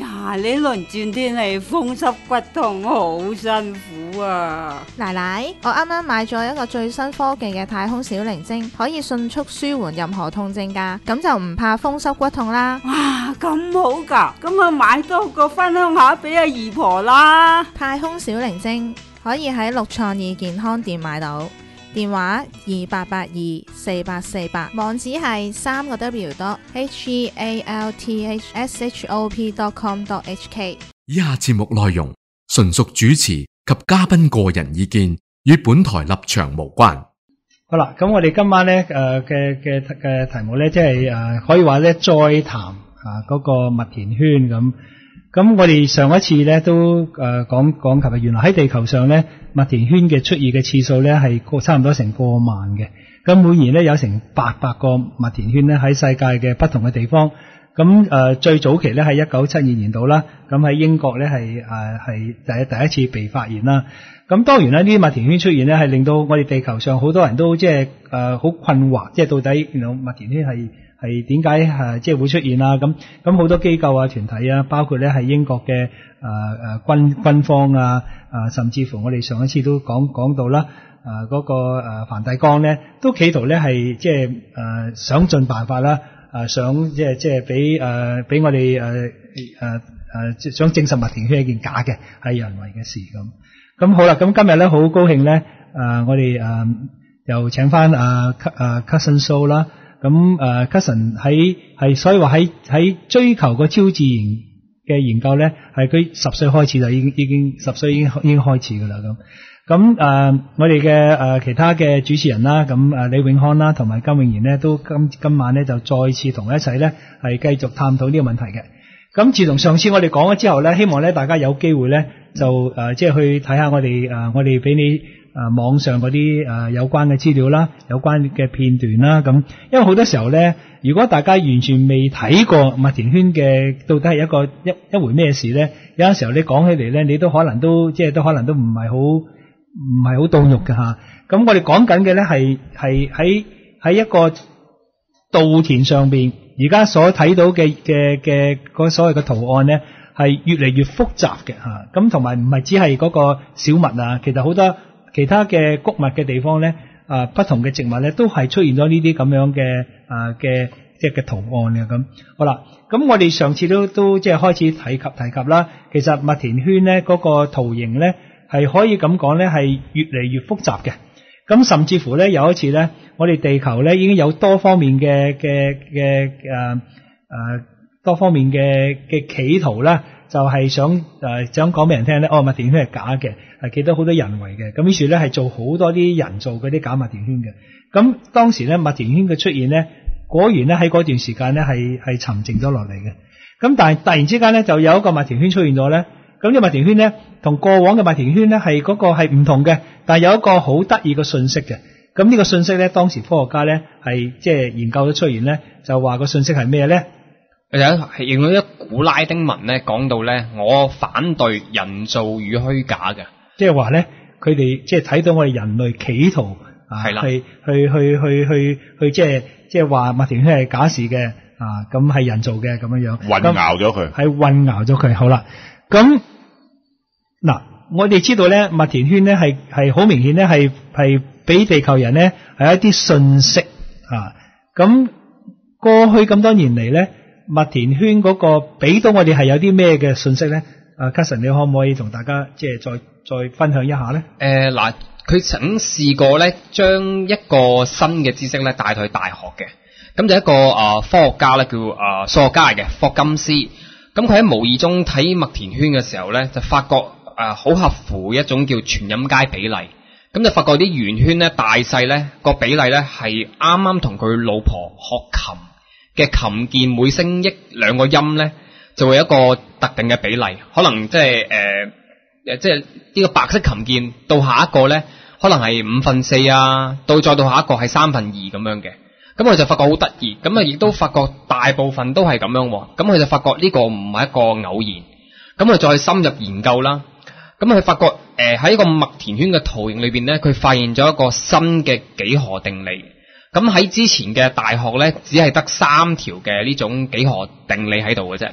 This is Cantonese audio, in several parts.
呀，呢輪轉天氣風濕骨痛好辛苦啊！ 奶奶，我啱啱買咗一個最新科技嘅太空小靈精，可以迅速舒緩任何痛症㗎，咁就唔怕風濕骨痛啦。 哇，咁好㗎，咁我買多個分享下俾阿姨婆啦。 太空小靈精可以喺六創意健康店買到，電話28824848，網址係3個W.healthshop.com.hk。 以下節目內容純屬主持及嘉賓個人意見，與本台立場無關。 好啦，咁我哋今晚咧嘅題目咧，即係可以話咧再談嗰個麥田圈咁。咁我哋上一次咧都講及原來喺地球上咧麥田圈嘅出現嘅次數咧係差唔多成過萬嘅。咁每年咧有成800個麥田圈咧喺世界嘅不同嘅地方。咁最早期咧喺1972年度啦，咁喺英國咧係第一次被發現啦。咁當然啦，呢啲麥田圈出現咧係令到我哋地球上好多人都即係好困惑，即係到底麥田圈係點解即係會出現啊？咁好多機構啊、團體啊，包括咧係英國嘅軍方啊，甚至乎我哋上一次都講到啦，嗰個梵蒂岡咧都企圖咧係即係想盡辦法啦，想即係俾我哋想證實麥田圈係一件假嘅係人為嘅事咁。咁好啦，咁今日咧好高興咧，我哋又請翻Cousin So 啦。咁Cousin 所以話喺追求個超自然嘅研究咧，係佢10歲開始就已經10歲已經開始噶啦咁我哋嘅其他嘅主持人啦，咁李永康啦同埋金永賢咧，都今晚咧就再次同我一齊咧係繼續探討呢個問題嘅。咁自從上次我哋講咗之後咧，希望咧大家有機會咧就即係去睇下我哋俾你網上嗰啲有關嘅資料啦，有關嘅片段啦咁。因為好多時候咧，如果大家完全未睇過麥田圈嘅到底係一回咩事咧，有陣時候你講起嚟咧，你都可能都唔係好到肉㗎吓。咁我哋講緊嘅咧係喺一個稻田上邊，而家所睇到嘅嗰所謂嘅圖案咧，係越嚟越複雜嘅吓。咁同埋唔係只係嗰個小麥啊，其實好多其他嘅穀物嘅地方咧，不同嘅植物咧都係出現咗呢啲咁樣嘅即係嘅圖案嘅咁。好啦，咁我哋上次都即係開始提及啦。其實麥田圈咧嗰個圖形咧係可以咁講咧係越嚟越複雜嘅。咁甚至乎咧有一次咧，我哋地球咧已經有多方面嘅企圖啦，就係想講俾人聽咧，麥田圈係假嘅，係其實好多人為嘅。咁於是咧係做好多啲人造嗰啲假麥田圈嘅。咁當時咧麥田圈嘅出現咧，果然咧喺嗰段時間咧係沉靜咗落嚟嘅。咁但係突然之間咧就有一個麥田圈出現咗咧。咁呢個麥田圈咧同過往嘅麥田圈咧係嗰個係唔同嘅，但係有一個好得意嘅信息嘅。咁呢個信息咧，當時科學家咧係即係研究咗出現咧，就話個信息係咩咧？ 係用咗一古拉丁文咧，講到咧，我反對人造與虛假嘅，即係話咧，佢哋即係睇到我哋人類企圖係啦，去即係話麥田圈係假事嘅咁係人造嘅咁樣樣， 混淆咗佢， 係混淆咗佢。好啦，咁嗱，我哋知道咧，麥田圈咧係好明顯咧係俾地球人咧係一啲信息咁過去咁多年嚟咧。麥田圈嗰個俾到我哋係有啲咩嘅信息咧？Cousin， 你可唔可以同大家即係再分享一下咧？嗱，佢曾試過咧，將一個新嘅知識咧帶到去大學嘅。咁就一個科學家咧，叫數學家嘅霍金斯。咁佢喺模擬中睇麥田圈嘅時候咧，就發覺好合乎一種叫全音階比例。咁就發覺啲圓圈咧大細咧個比例咧係啱啱同佢老婆學琴嘅琴鍵每升2個音咧，就會有一個特定嘅比例，可能即係呢個白色琴鍵到下一個咧，可能係4/5啊，再到下一個係2/3咁樣嘅。咁佢就發覺好得意，咁亦都發覺大部分都係咁樣。咁佢就發覺呢個唔係一個偶然。咁佢再深入研究啦。咁佢發覺喺一個麥田圈嘅圖形裏邊咧，佢發現咗一個新嘅幾何定理。咁喺之前嘅大學咧，只係得3條嘅呢種幾何定理喺度嘅啫。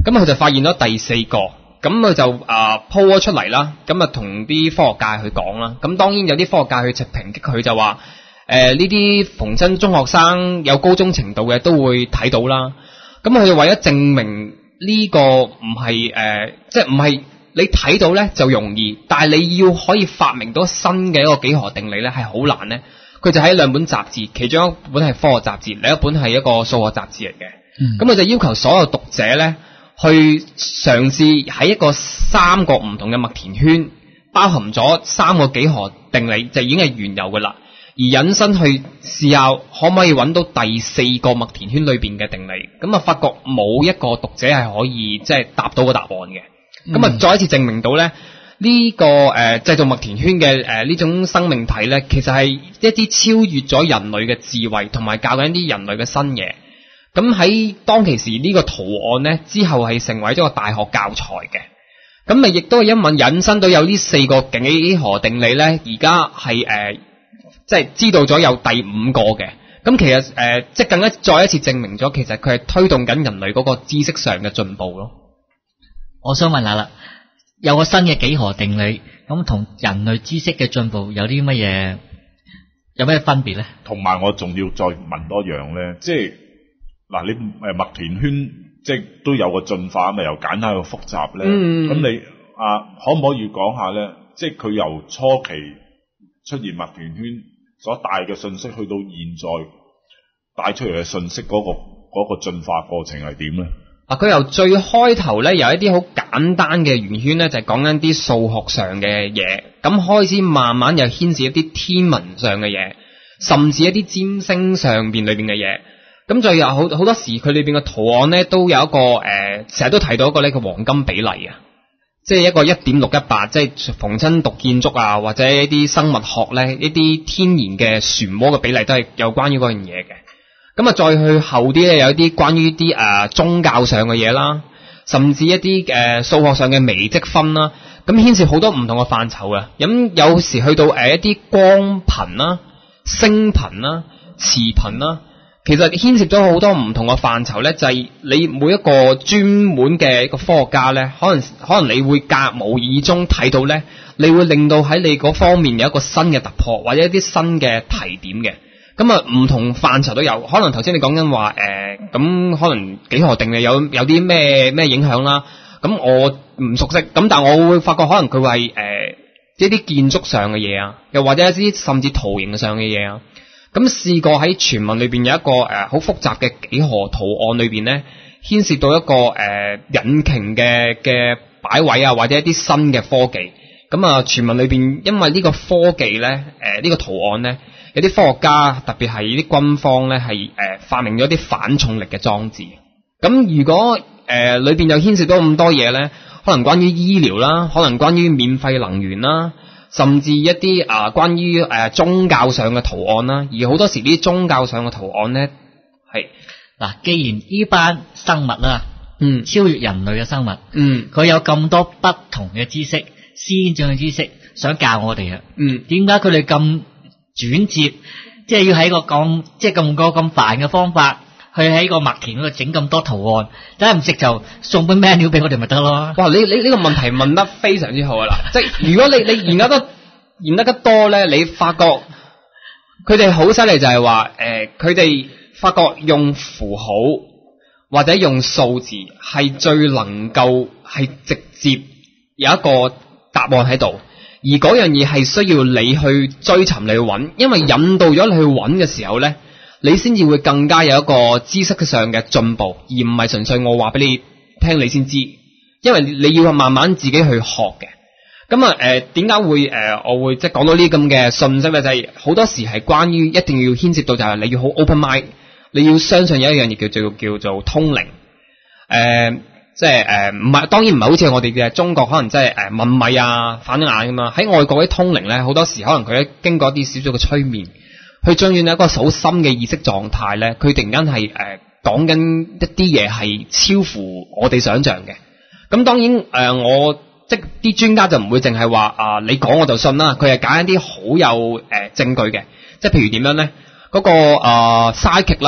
咁佢就發現咗第4個，咁佢就鋪咗出嚟啦，咁啊同啲科學界去講啦。咁當然有啲科學界去抨擊佢，就話呢啲逢親中學生有高中程度嘅都會睇到啦。咁佢就為咗證明呢個唔係即係唔係你睇到咧就容易，但係你要可以發明到新嘅一個幾何定理咧係好難咧。佢就喺2本雜誌，其中一本係科學雜誌，另一本係一個數學雜誌嚟嘅。咁佢就要求所有讀者咧去嘗試喺一個3個唔同嘅麥田圈，包含咗3個幾何定理，就已經係原有嘅啦。而引申去試下可唔可以揾到第4個麥田圈裏邊嘅定理，咁啊發覺冇一個讀者係可以即係答到個答案嘅。咁啊再一次證明到咧呢個製造麥田圈嘅呢種生命體咧，其實係一啲超越咗人類嘅智慧，同埋教緊一啲人類嘅新嘢。咁喺當其時呢個圖案咧之後係成為咗個大學教材嘅。咁咪亦都係因為引申到有呢4個幾何定理咧，而家係即係知道咗有第5個嘅。咁其實即係更加再一次證明咗，其實佢係推動緊人類嗰個知識上嘅進步咯。 我想問下啦，有個新嘅幾何定理，咁同人類知識嘅進步有啲乜嘢？有咩分別咧？ 同埋我仲要再問多樣咧，即係嗱，你麥田圈即係都有個進化，咪由簡單到複雜咧。咁你可唔可以講下咧？即係佢由初期出現麥田圈所帶嘅信息，去到現在帶出嚟嘅信息嗰個進化過程係點咧？ 佢由最開頭咧，有一啲好簡單嘅圓圈咧，就係講緊啲數學上嘅嘢，咁開始慢慢又牽涉一啲天文上嘅嘢，甚至一啲占星上邊裏邊嘅嘢。咁再有好多時佢裏邊嘅圖案咧，都有一個成日都提到一個呢個黃金比例啊，即係一個 1.618， 即係逢親讀建築啊或者一啲生物學咧，一啲天然嘅漩渦嘅比例都係有關於嗰樣嘢嘅。咁啊，再去後啲咧，有一啲關於啲宗教上嘅嘢啦，甚至一啲數學上嘅微積分啦，咁牽涉好多唔同嘅範疇嘅。咁有時去到一啲光頻啦、聲頻啦、磁頻啦，其實牽涉咗好多唔同嘅範疇咧，就係你每一個專門嘅一個科學家咧，可能你會無意中睇到咧，你會令到喺你嗰方面有一個新嘅突破，或者一啲新嘅提點嘅。咁啊，唔同範疇都有，可能頭先你講緊話咁可能幾何定理有啲咩影響啦。咁我唔熟悉，咁但係我會發覺可能佢係一啲建築上嘅嘢啊，又或者一啲甚至圖形上嘅嘢啊。咁試過喺傳聞裏邊有一個好複雜嘅幾何圖案裏邊咧，牽涉到一個引擎嘅擺位啊，或者一啲新嘅科技。咁啊，傳聞裏邊因為呢個科技咧，呢個圖案咧，有啲科學家特別係啲軍方咧係發明咗啲反重力嘅裝置。咁如果裏邊又牽涉到咁多嘢咧，可能關於醫療啦，可能關於免費能源啦，甚至一啲關於宗教上嘅圖案啦。而好多時呢啲宗教上嘅圖案咧係嗱，既然呢班生物啦，超越人類嘅生物，佢有咁多不同嘅知識、先進嘅知識想教我哋啊，點解佢哋咁轉接，即係要喺個咁煩嘅方法去喺個麥田嗰度整咁多圖案，真係唔識就送本 menu 俾我哋咪得咯。 哇！你呢個問題問得非常之好啊！嗱，即係如果你研得多咧，你發覺佢哋好犀利，就係話佢哋發覺用符號或者用數字係最能夠係直接有一個答案喺度。而嗰樣嘢係需要你去追尋，你去揾，因為引導咗你去揾嘅時候咧，你先至會更加有一個知識上嘅進步，而唔係純粹我話俾你聽你先知，因為你要慢慢自己去學嘅。咁啊點解會我會即係講到呢啲咁嘅信息咧？就係好多時係關於一定要牽涉到就係你要好 open mind， 你要相信有一樣嘢叫做通靈。即係唔係，當然唔係好似我哋嘅中國可能即係問米啊反眼咁嘛。喺外國啲通靈咧，好多時可能佢經過一啲少少嘅催眠，去進入一個好深嘅意識狀態咧，佢突然間係講緊一啲嘢係超乎我哋想象嘅。咁當然我即係啲專家就唔會淨係話你講我就信啦，佢係揀一啲好有證據嘅，即係譬如點樣咧？嗰個psychic啦。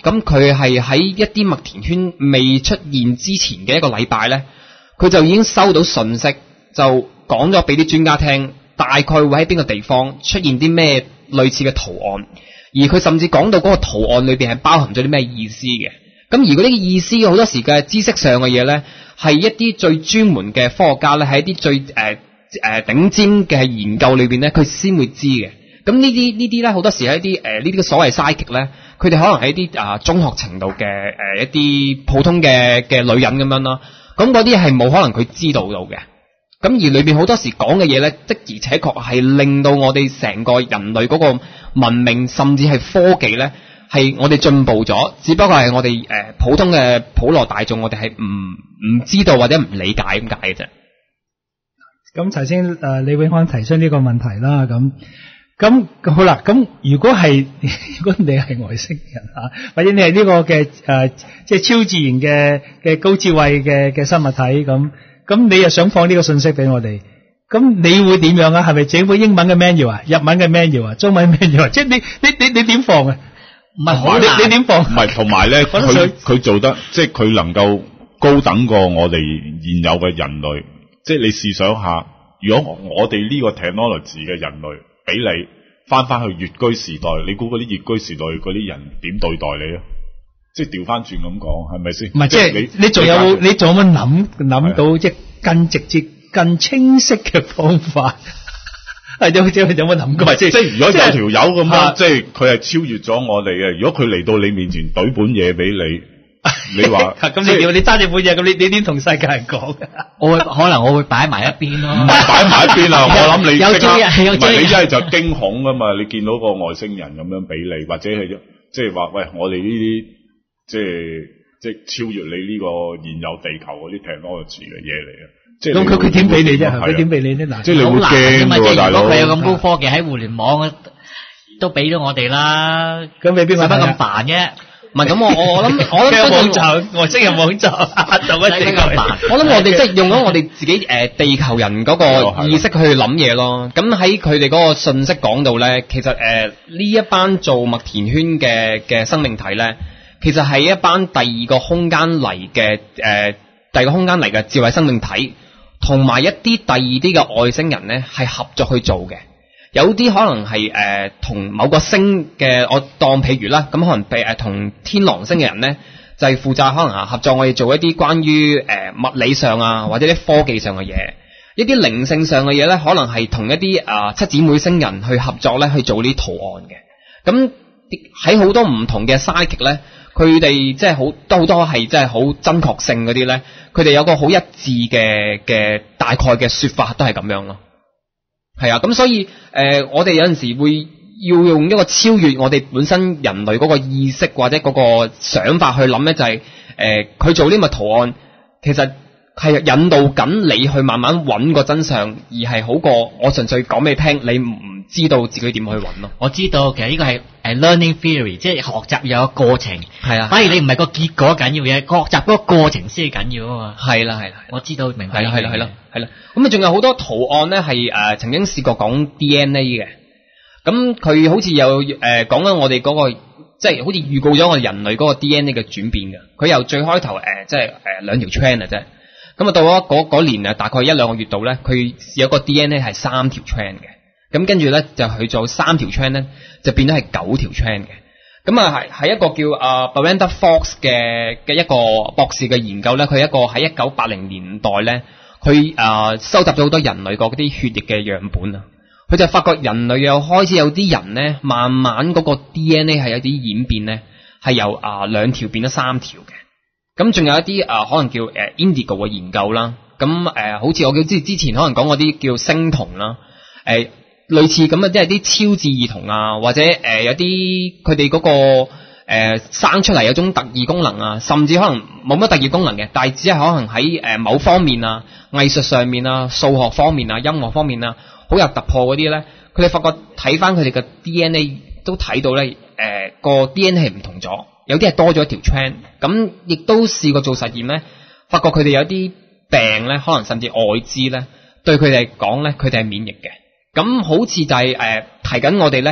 咁佢係喺一啲麥田圈未出現之前嘅一個禮拜咧，佢就已經收到訊息，就講咗俾啲專家聽，大概會喺邊個地方出現啲咩類似嘅圖案，而佢甚至講到嗰個圖案裏邊係包含咗啲咩意思嘅。咁而嗰啲意思好多時嘅知識上嘅嘢咧，係一啲最專門嘅科學家咧，喺一啲最頂尖嘅研究裏邊咧，佢先會知嘅。咁呢啲咧，好多時喺一啲呢啲嘅所謂 psychic 咧，佢哋可能係一啲中學程度嘅一啲普通嘅女人咁樣啦。咁嗰啲係冇可能佢知道到嘅。咁而裏邊好多時講嘅嘢咧，的而且確係令到我哋成個人類嗰個文明，甚至係科技咧，係我哋進步咗。只不過係我哋普通嘅普羅大眾，我哋係唔知道或者唔理解咁解嘅啫。 咁頭先李永康提出呢個問題啦，咁好啦，咁如果你係外星人或者你係呢個嘅即係超自然嘅高智慧嘅生物體，咁你又想放呢個信息俾我哋，咁你會點樣啊？係咪整本英文嘅 manual 啊、日文嘅 manual 啊、中文 manual 啊？即係你點放啊？ 唔係好難， 你點放？ 唔係，同埋咧，佢做得即係佢能夠高等過我哋現有嘅人類。即係你試想下，如果我哋呢個 technology 嘅人類俾你翻去越居時代，你估嗰啲越居時代嗰啲人點對待你啊？即係調翻轉咁講，係咪先？唔係，即係你仲有冇諗到即係更直接、更清晰嘅方法？係有冇諗過？即係如果有條友咁樣，即係佢係超越咗我哋嘅。如果佢嚟到你面前懟本嘢俾你，你話咁你揸住本嘢，咁你點同世界人講？ 可能我會擺埋一邊咯。 唔係擺埋一邊啊！我諗你有朝日， 唔係你一係就驚恐啊嘛！你見到個外星人咁樣俾你，或者係即係話喂，我哋呢啲即係超越你呢個現有地球嗰啲 technology 嘅嘢嚟啊！即係咁佢點俾你啫？佢點俾你咧？嗱，即係你會驚㗎，大佬。如果佢有咁高科技喺互聯網都俾咗我哋啦，咁你邊使乜咁煩啫？唔係咁，我諗網站外星人網站做乜整咁煩？我諗我哋即係用咗我哋自己地球人嗰個意識去諗嘢咯。咁喺佢哋嗰個信息講到咧，其實呢一班做麥田圈嘅生命體咧，其實係一班第二個空間嚟嘅智慧生命體。同埋一啲第二啲嘅外星人咧，係合作去做嘅。有啲可能係同某個星嘅，我當譬如啦，咁可能同天狼星嘅人咧，就係負責可能合作我哋做一啲關於物理上啊，或者啲科技上嘅嘢。一啲靈性上嘅嘢咧，可能係同一啲七姊妹星人去合作咧，去做呢啲圖案嘅。咁喺好多唔同嘅 psychic 咧，佢哋即係好多係即係好真確性嗰啲咧，佢哋有個好一致嘅大概嘅說法都係咁樣咯。係啊，咁所以我哋有陣時會要用一個超越我哋本身人類嗰個意識或者嗰個想法去諗咧，就係佢做呢個圖案，其實係引導緊你去慢慢揾個真相，而係好過我純粹講俾你聽，你唔知道自己點去揾咯。我知道其實呢個係learning theory， 即係學習有個過程。係啊，反而你唔係個結果緊要嘅，學習嗰個過程先係緊要啊嘛。係啦，我知道明白。係啦。咁啊，仲有好多圖案咧，係曾經試過講 DNA 嘅。咁佢好似有講緊我哋嗰個，即係好似預告咗我哋人類嗰個 DNA 嘅轉變嘅。佢由最開頭即係兩條 strand 啊啫。咁啊，到咗嗰年啊，大概1-2個月度咧，佢有個 DNA 係3條 strand 嘅。咁跟住咧就去做3條 strand 咧，就變咗係9條 strand 嘅。咁啊係一個叫Belinda Fox 嘅一個博士嘅研究咧，佢一個喺1980年代咧，佢收集咗好多人類嗰啲血液嘅樣本啊，佢就發覺人類又開始有啲人咧，慢慢嗰個 DNA 係有啲演變咧，係由2條變咗3條嘅。咁仲有一啲可能叫Indigo 嘅研究啦。咁好似我之前可能講嗰啲叫星童啦，類似咁啊，即係啲超智兒童啊，或者有啲佢哋嗰個生出嚟有種特異功能啊，甚至可能冇乜特異功能嘅，但係只係可能喺某方面啊、藝術上面啊、數學方面啊、音樂方面啊，好有突破嗰啲咧，佢哋發覺睇翻佢哋嘅 DNA 都睇到咧，個 DNA 係唔同咗，有啲係多咗一條 strand。咁亦都試過做實驗咧，發覺佢哋有啲病咧，可能甚至愛滋咧，對佢哋嚟講咧，佢哋係免疫嘅。咁好似就係提緊我哋咧，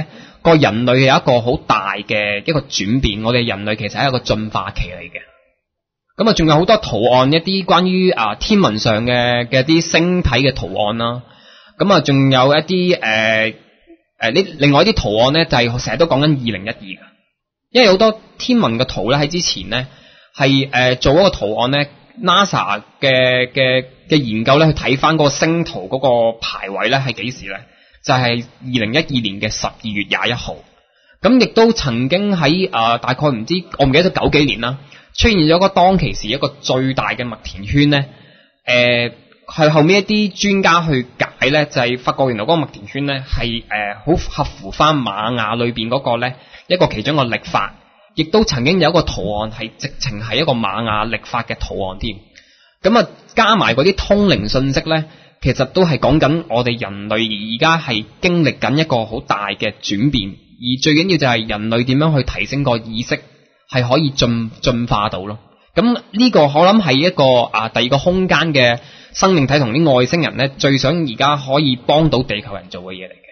個人類有一個好大嘅一個轉變，我哋人類其實係一個進化期嚟嘅。咁啊，仲有好多圖案，一啲關於天文上嘅啲星體嘅圖案啦。咁啊，仲有一啲另外一啲圖案咧，就係成日都講緊2012嘅，因為好多天文嘅圖咧喺之前咧係做嗰個圖案咧 ，NASA 嘅研究咧去睇翻嗰個星圖嗰個排位咧係幾時咧？就係2012年嘅12月21號。咁亦都曾經喺大概唔知我唔記得咗90幾年啦。出現咗個當其時一個最大嘅麥田圈咧，係後面一啲專家去解咧，就係發覺原來嗰個麥田圈咧係好合乎翻瑪雅裏邊嗰個咧一個其中一個曆法，亦都曾經有一個圖案係直情係一個瑪雅曆法嘅圖案添。咁啊，加埋嗰啲通靈信息咧，其實都係講緊我哋人類而家係經歷緊一個好大嘅轉變，而最緊要就係人類點樣去提升個意識。係可以進化到咯，咁呢個我諗係一個第二個空間嘅生命體同啲外星人咧，最想而家可以幫到地球人做嘅嘢嚟嘅，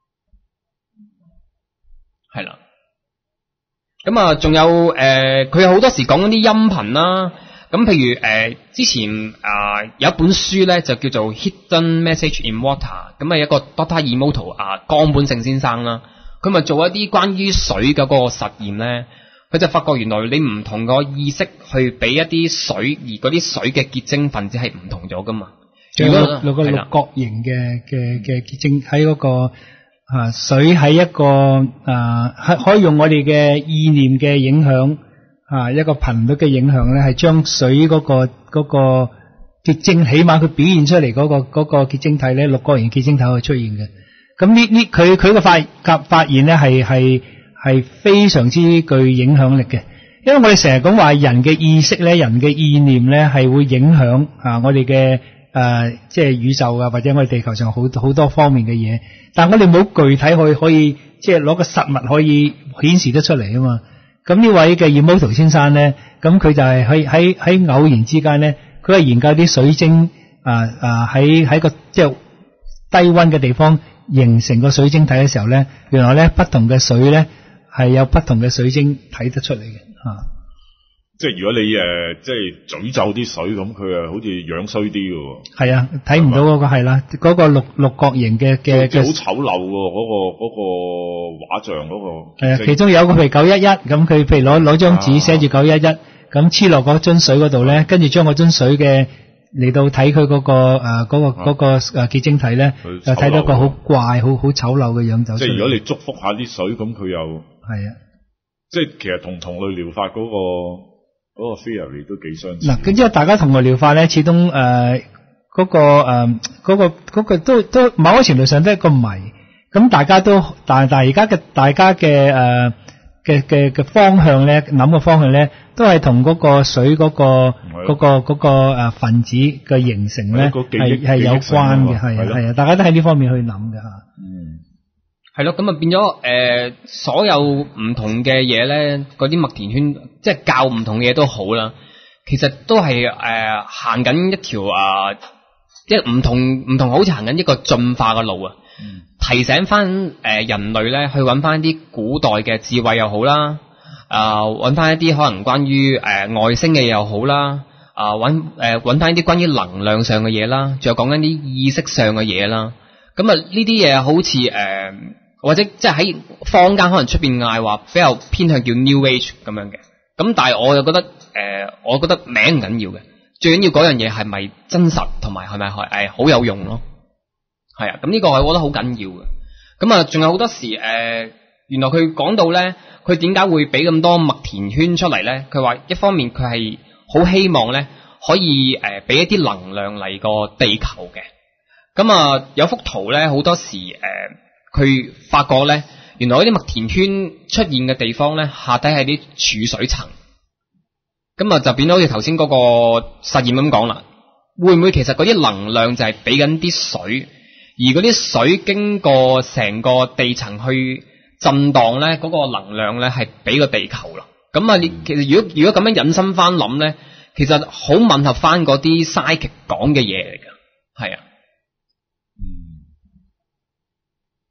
係啦。咁啊，仲有佢有好多時講嗰啲音頻啦，咁譬如之前有一本書咧就叫做 Hidden Message in Water， 咁啊一個 Dr. Emoto 岡本勝先生啦，佢咪做一啲關於水嘅嗰個實驗咧。佢就發覺原來你唔同個意識去俾一啲水，而嗰啲水嘅結晶分子係唔同咗噶嘛。 有個六角形嘅結晶喺嗰個水喺一個可以用我哋嘅意念嘅影響一個頻率嘅影響咧，係將水嗰個結晶，起碼佢表現出嚟嗰個結晶體咧，六角形結晶體會出現嘅。咁佢嘅發現咧係非常之具影響力嘅，因為我哋成日講話人嘅意識咧，人嘅意念咧係會影響我哋嘅即係宇宙啊，或者我哋地球上好多方面嘅嘢，但係我哋冇具體可以即係攞個實物可以顯示得出嚟啊嘛。咁呢位嘅 Emoto 先生咧，咁佢就係喺偶然之間咧，佢係研究啲水晶喺個即係低溫嘅地方形成個水晶體嘅時候咧，原來咧不同嘅水咧。係有不同嘅水晶睇得出嚟嘅， 即係如果你即係詛咒啲水咁，佢好似樣衰啲嘅喎。係啊，睇唔到嗰個係啦，嗰個六角形嘅好醜陋喎，嗰個畫像嗰個。 係啊，其中有一個譬如911，咁佢譬如攞張紙寫住911，咁黐落嗰樽水嗰度咧，跟住將嗰樽水嘅嚟到睇佢嗰個結晶體咧，就睇到個好怪、好醜陋嘅樣走出嚟。 即係如果你祝福下啲水，咁佢又。 係啊， 即係其實同類療法嗰個 theory 都幾相似。嗱， 咁即係大家同類療法咧，始終嗰個都某個程度上都係個謎。咁大家都但係而家大家嘅方向咧，諗嘅方向咧，都係同嗰個水嗰個分子嘅形成咧係有關嘅，係啊，大家都喺呢方面去諗嘅吓。 係咯，咁啊變咗所有唔同嘅嘢咧，嗰啲麥田圈，即係教唔同嘅嘢都好啦。其實都係行緊一條即係唔同，好似行緊一個進化嘅路啊。提醒翻人類咧，去揾翻啲古代嘅智慧又好啦，揾翻一啲可能關於外星嘅嘢又好啦，揾翻一啲關於能量上嘅嘢啦，仲有講緊啲意識上嘅嘢啦。咁啊呢啲嘢好似或者即係喺坊間可能出邊嗌話比較偏向叫 New Age 咁樣嘅，咁但係我又覺得我覺得名唔緊要嘅，最緊要嗰樣嘢係咪真實同埋係咪好有用咯？係啊，咁呢個我覺得好緊要嘅。咁啊，仲有好多時原來佢講到咧，佢點解會俾咁多麥田圈出嚟咧？佢話一方面佢係好希望咧可以俾一啲能量嚟個地球嘅。咁啊有幅圖咧，好多時佢發覺咧，原來嗰啲麥田圈出現嘅地方咧，下底係啲儲水層，咁啊就變咗好似頭先嗰個實驗咁講啦。會唔會其實嗰啲能量就係俾緊啲水，而嗰啲水經過成個地層去震盪咧，嗰個能量咧係俾個地球啦。咁啊，你其實如果咁樣引申翻諗咧，其實好吻合翻嗰啲 psychic 講嘅嘢嚟㗎，係啊。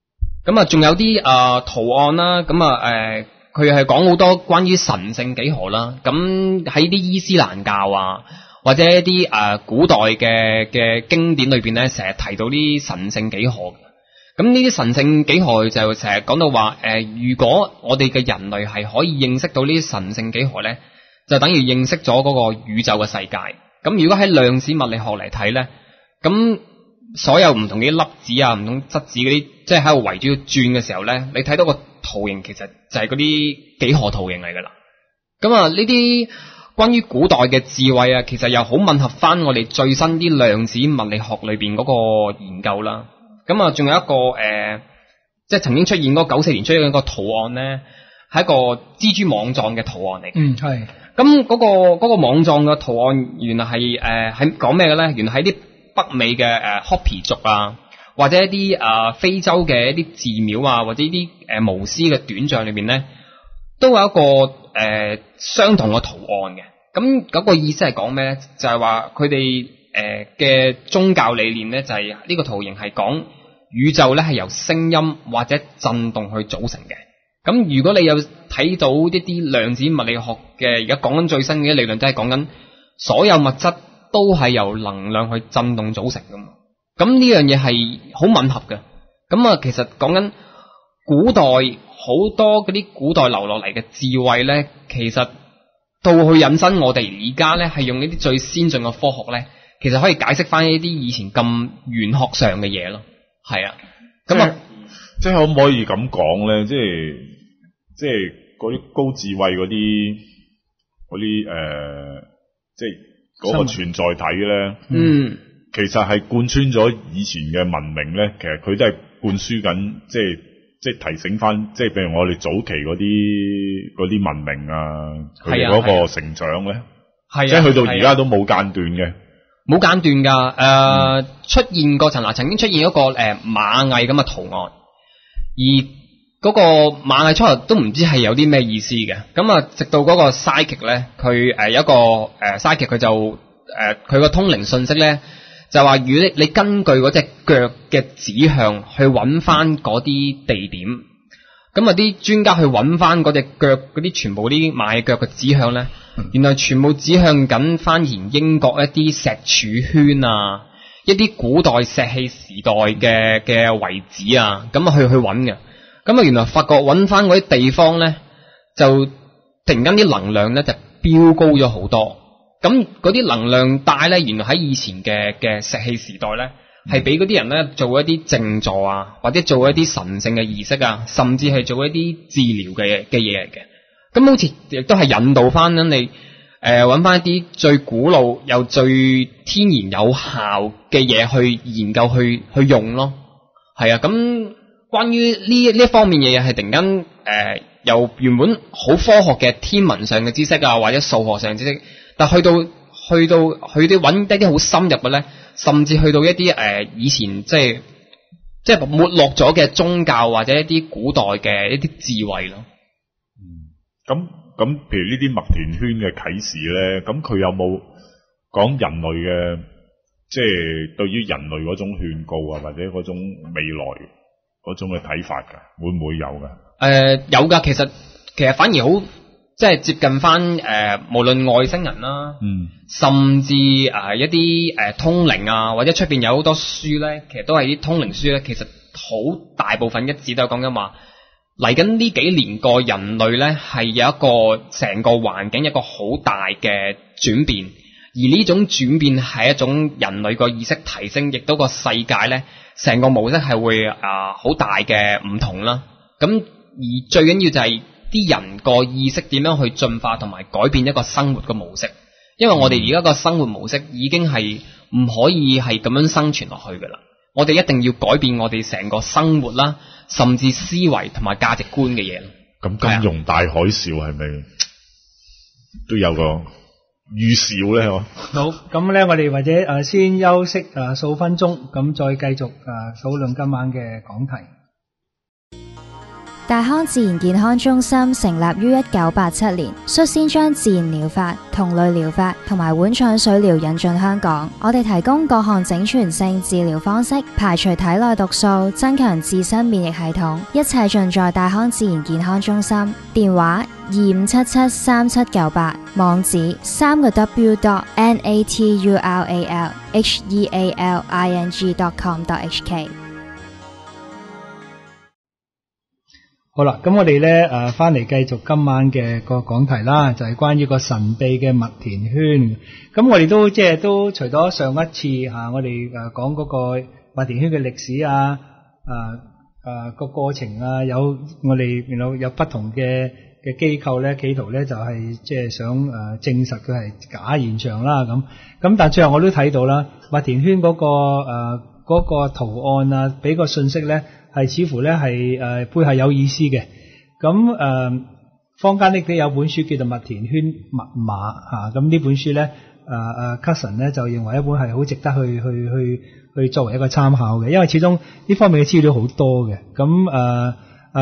咁啊，仲有啲圖案啦，咁佢係講好多關於神聖幾何啦。咁喺啲伊斯蘭教啊，或者一啲古代嘅經典裏邊咧，成日提到啲神聖幾何。咁呢啲神聖幾何就成日講到話，如果我哋嘅人類係可以認識到呢啲神聖幾何咧，就等於認識咗嗰個宇宙嘅世界。咁如果喺量子物理學嚟睇咧，咁所有唔同嘅粒子啊、唔同質子嗰啲，即係喺度圍住轉嘅時候咧，你睇到個圖形其實就係嗰啲幾何圖形嚟噶啦。咁啊，呢啲關於古代嘅智慧啊，其實又好吻合翻我哋最新啲量子物理學裏邊嗰個研究啦。咁啊，仲有一個即係曾經出現嗰94年出現一個圖案咧，係一個蜘蛛網狀嘅圖案嚟。 係。 咁嗰個網狀嘅圖案原來係講咩嘅咧？原來喺啲北美嘅Hopi 族啊，或者一啲非洲嘅一啲寺廟啊，或者啲巫師嘅短像裏邊咧，都有一個相同嘅圖案嘅。咁嗰個意思係講咩咧？就係話佢哋嘅宗教理念咧，就係呢個圖形係講宇宙咧係由聲音或者震動去組成嘅。咁如果你有睇到一啲量子物理學嘅而家講緊最新嘅理論，都係講緊所有物質都係由能量去震動組成噶嘛。咁呢樣嘢係好吻合嘅。咁啊，其實講緊古代好多嗰啲古代留落嚟嘅智慧咧，其實到去引申我哋而家咧係用呢啲最先進嘅科學咧，其實可以解釋翻呢啲以前咁玄學上嘅嘢咯。係啊，咁啊， 即係可唔可以咁講咧？即係嗰啲高智慧嗰啲即係嗰個存在體咧，其實係貫穿咗以前嘅文明咧。其實佢都係灌輸緊，即係提醒翻，即係譬如我哋早期嗰啲文明啊，佢哋嗰個成長咧，即係去到而家都冇間斷嘅。 冇間斷㗎，出現過曾經出現一個螞蟻咁嘅圖案，而嗰個螞蟻初頭都唔知係有啲咩意思嘅。咁啊，直到嗰個 psychic 咧，佢有一個psychic 佢就佢個通靈信息咧，就話如果你根據嗰隻腳嘅指向去揾翻嗰啲地點，咁啊啲專家去揾翻嗰隻腳嗰啲全部啲螞蟻腳嘅指向咧，原來全部指向緊翻現英國一啲石柱圈啊，一啲古代石器時代嘅遺址啊，咁啊去揾嘅。咁啊原來發覺揾翻嗰啲地方咧，就突然間啲能量咧就飆高咗好多。咁嗰啲能量帶咧，原來喺以前嘅石器時代咧，係俾嗰啲人咧做一啲靜坐啊，或者做一啲神聖嘅儀式啊，甚至係做一啲治療嘅嘢嚟嘅。咁好似亦都係引導翻你揾翻一啲最古老又最天然有效嘅嘢去研究去用咯。係啊，咁關於呢一方面嘅嘢係突然間由原本好科學嘅天文上嘅知識啊，或者數學上嘅知識，但去到佢哋揾一啲好深入嘅咧，甚至去到一啲以前即係沒落咗嘅宗教或者一啲古代嘅一啲智慧咯。 咁譬如呢啲麥田圈嘅啟示咧，咁佢有冇講人類嘅，即係對於人類嗰種勸告啊，或者嗰種未來嗰種嘅睇法㗎？會唔會有㗎？ 有㗎，其實反而好即係接近翻無論外星人啦，甚至一啲通靈啊，或者出邊有好多書咧，其實都係啲通靈書咧，其實好大部分一致都係講緊話。嚟緊呢幾年個人類咧係有一個成個環境一個好大嘅轉變，而呢種轉變係一種人類個意識提升，亦都個世界咧成個模式係會好大嘅唔同啦。咁而最緊要就係啲人個意識點樣去進化同埋改變一個生活嘅模式，因為我哋而家個生活模式已經係唔可以係咁樣生存落去噶啦，我哋一定要改變我哋成個生活啦。甚至思維同埋價值觀嘅嘢。 咁金融大海嘯係咪都有個預兆咧？ 好，咁咧我哋或者先休息數分鐘，咁再繼續討論今晚嘅講題。 大康自然健康中心成立於1987年，率先將自然療法、同類療法同埋碗腸水療引進香港。我哋提供各項整全性治療方式，排除體內毒素，增強自身免疫系統，一切盡在大康自然健康中心。電話25773798，網址www.natural healing.com.hk。 好啦，咁我哋咧翻嚟繼續今晚嘅個講題啦，就係關於個神秘嘅麥田圈。咁我哋都除咗上一次我哋講嗰個麥田圈嘅歷史個過程有我哋有不同嘅機構咧，企圖咧就係想證實佢係假現象啦咁。但最後我都睇到啦，麥田圈嗰個圖案俾個信息咧。係似乎咧係背後有意思嘅，咁坊間呢都有本書叫做《麥田圈密碼》咁呢本書咧Cousin 咧就認為一本係好值得去作為一個參考嘅，因為始終呢方面嘅資料好多嘅，咁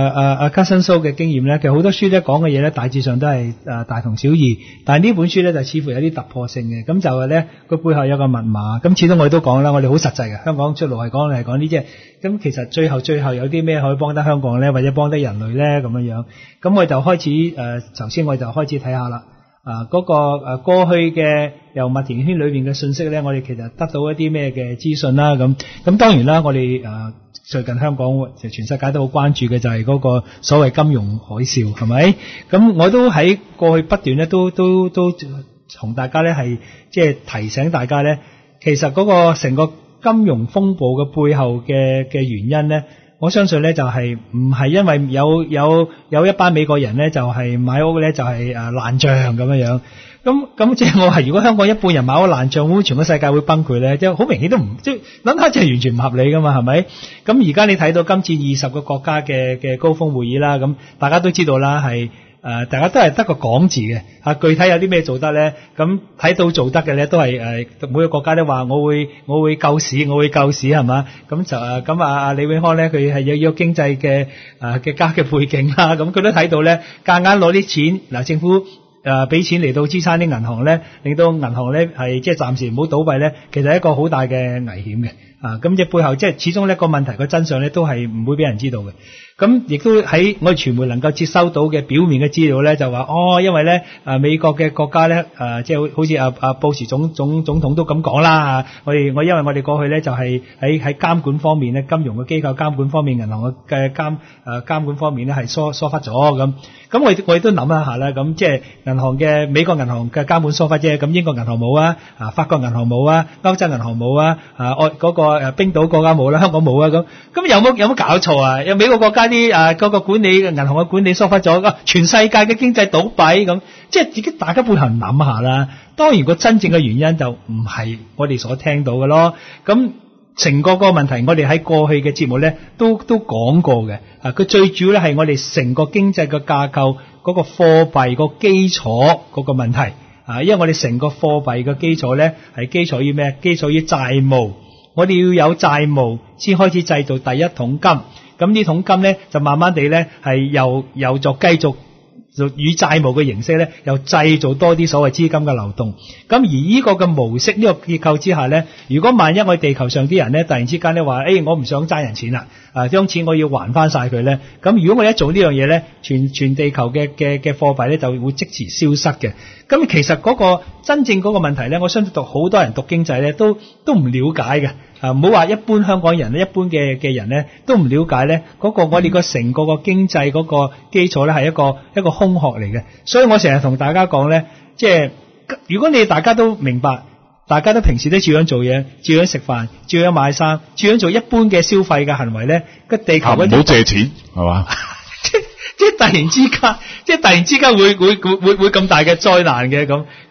Cousin So 嘅經驗咧，其實好多書咧講嘅嘢咧大致上都係大同小異，但係呢本書咧就似乎有啲突破性嘅，咁就係咧佢背後有個密碼，咁始終我哋都講啦，我哋好實際嘅，香港出路係講呢啲咁其實最後有啲咩可以幫得香港咧，或者幫得人類咧咁樣，咁我就開始頭先我就開始睇下啦，嗰個過去嘅由麥田圈裏邊嘅信息咧，我哋其實得到一啲咩嘅資訊啦，咁當然啦，我哋最近香港全世界都好關注嘅就係嗰個所謂金融海嘯，係咪？咁我都喺過去不斷咧都同大家咧係提醒大家咧，其實嗰個成個金融風暴嘅背後嘅原因咧，我相信咧就係唔係因為有一班美國人咧就係買屋咧就係爛賬咁樣。咁即係我係如果香港一半人買屋爛賬，會全個世界會崩潰咧？即係好明顯都唔諗下，即係完全唔合理噶嘛，係咪？咁而家你睇到今次20個國家嘅高峰會議啦，咁大家都知道啦，係大家都係得個講字嘅，具體有啲咩做得咧？咁睇到做得嘅咧，都係每個國家都話我會救市係嘛？咁就咁李永康咧，佢係有經濟嘅家嘅背景啦，咁佢都睇到咧，夾硬攞啲錢政府。俾錢嚟到支撐啲銀行咧，令到銀行咧係暫時唔好倒閉咧，其實係一個好大嘅危險嘅。咁背後始終呢個問題個真相咧都係唔會俾人知道嘅。咁亦都喺我哋傳媒能夠接收到嘅表面嘅資料咧，就話因為咧美國嘅國家咧好似布什總統都咁講啦。因為我哋過去咧就係喺監管方面咧，金融嘅機構監管方面，銀行嘅監管方面咧係疏忽咗咁。咁我亦都諗一下啦。咁銀行嘅美國銀行嘅監管疏忽啫。咁英國銀行冇啊，法國銀行冇啊，歐洲銀行冇啊，嗰個冰島國家冇啦，香港冇啊。咁有冇搞錯啊？有美國國家啲嗰個管理銀行嘅管理疏忽咗，全世界嘅經濟倒閉咁，自己大家背後諗下啦。當然個真正嘅原因就唔係我哋所聽到嘅咯。咁成個問題，我哋喺過去嘅節目咧都講過嘅。佢最主要咧係我哋成個經濟嘅架構嗰個貨幣個基礎嗰個問題。因為我哋成個貨幣嘅基礎咧係基礎於咩？基礎於債務。我哋要有債務先開始製造第一桶金。咁呢桶金咧就慢慢地咧係又繼續以債務嘅形式咧，又製造多啲所謂資金嘅流動。咁而呢個嘅模式，呢個結構之下咧，如果萬一我哋地球上啲人咧突然之間咧話，我唔想爭人錢啦，將錢我要還翻晒佢咧，咁如果我一做呢樣嘢咧，全地球嘅貨幣咧就會即時消失嘅。咁其實嗰個真正嗰個問題咧，我相信好多人讀經濟咧都唔了解嘅。唔好話一般香港人咧，一般嘅人咧都唔了解咧，嗰個我哋個成個個經濟嗰個基礎咧係一個空殼嚟嘅。所以我成日同大家講咧，如果你大家都明白，大家都平時都照樣做嘢，照樣食飯，照樣買衫，照樣做一般嘅消費嘅行為咧，個地球唔好借錢係嘛？ 即係突然之間會咁大嘅災難嘅咁